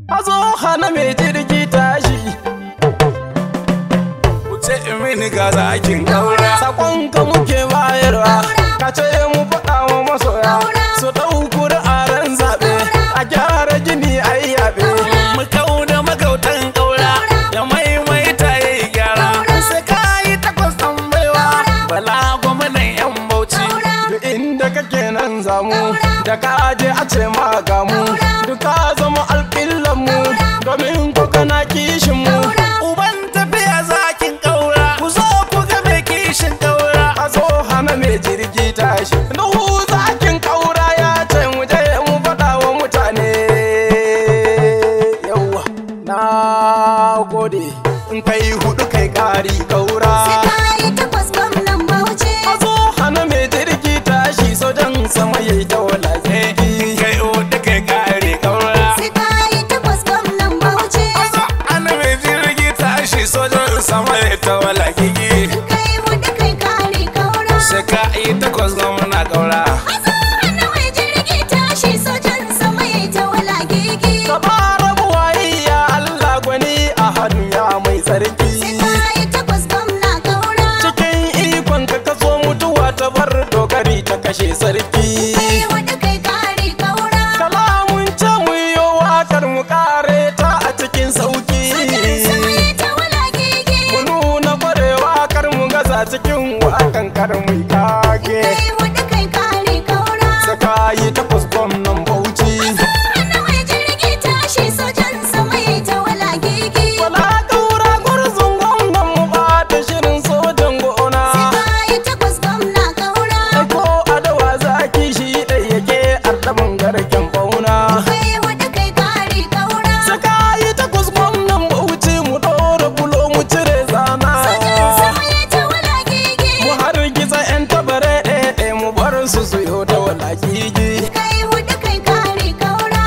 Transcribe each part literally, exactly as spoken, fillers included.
Hazo hana mai jirgi tashi. Wuce mini ga zakin kaura. Sakon ka muke bayarwa. Ka ce mu faɗa wa masoya. Su ɗauku da aran zaɓe. A gyara gini a yi yaɓe. Mu kau da magautan kaura. Ya maimaita ya yi gyara. Sai ka yi takwas ɗan baiwa. Bala gwamnan yan Bauchi. Duk inda kake nan zamu. Da ka je a ce ma gamu. Duka zama alƙillan mu. Domin ku kana kishin mu. Uban tafiya zakin kaura. Ku zo ku ga mai kishin kaura. A zo hana mai jirgi tashi. Nuhu zakin kaura ya ce mu je mu faɗa wa mutane. Yawwa na gode. In kai hudu kai ƙari kaura. Sai ka yi takwas gwamnan Bauchi. A zo hana mai jirgi tashi sojan sama yayi ta walaƙe. Kai hudu kai ƙari kaura. Sai ka yi takwas gwamnan Bauchi. Ana mai jirgi tashi sojan sama yayi ta walaƙe. Kai hudu kai kare kaura. Sai ka yi takwas gwamna kaura. Hazo hana mai jirgi tashi sojan sama yayi ta walagigi. Kabara buwayi ya Allah gwani a hannu ya mai tsarki. Sai ka yi takwas gwamna kaura. Cikin ikon ka ka zo mutuwa ta bar dogari ta kashe sarki. Kai hudu kai kare kaura. Kalamun ce mu yi wakar mu kare ta a cikin sauki. Sama yayi ta walagigi. Mu nuna kwarewa kar mu gaza cikin wakan kar mu kage. Kai hudu kai kare kaura. Saka yi takwas gwamnan Bauchi. Hana mai jirgi tashi sojan sama yayi ta walagigi. Wala kaura gurzun gwamnan mu ba da shirin sojan gona. Sai ka yi takwas gwamna kaura. Ko adawa zaki shi ɗai yake arɗamin garken bauna. Kai hudu kai kare kaura. Saka yi takwas gwamnan Bauchi mu ɗora bulo mu cire zana. Sojan sama yayi ta walagigi. Mu hargitsa 'yan tabare ɗaya mu bar su su yo da walakiki. Kai hudu kai kare kaura.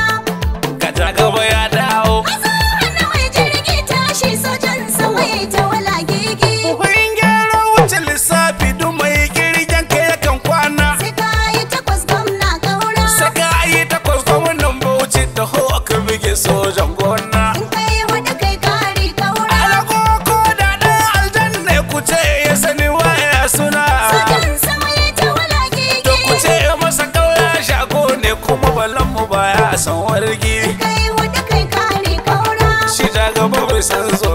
Ka ta gaba ya dawo. Hazo hana mai jirgi tashi sojan sama yayi ta walagigi. Kun gyara wuce lissafi duk mai kirgen ka yakan kwana. Sai ka yi takwas gwamna kaura. Saka yi takwas gwamnan Bauchi da ho ka bige sojan gona. Kai hudu kai kare kaura. Alago ko da ɗan aljanna ku ce ya sani waya suna. Sojan sama yayi ta walagigi. Ku ce masa kauya shago ne kuma balan mu baya san wargi. Kai hudu kai kare kaura. Shi ta gaba bai san zo